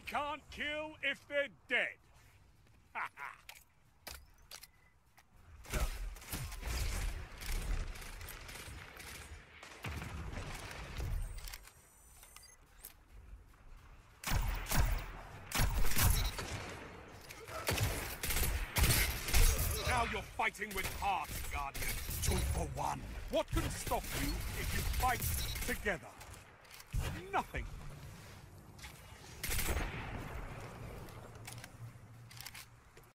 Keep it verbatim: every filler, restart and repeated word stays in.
can't kill if they're dead. Ha ha. Now you're fighting with heart, Guardian. Two for one. What can stop you if you fight together? Nothing.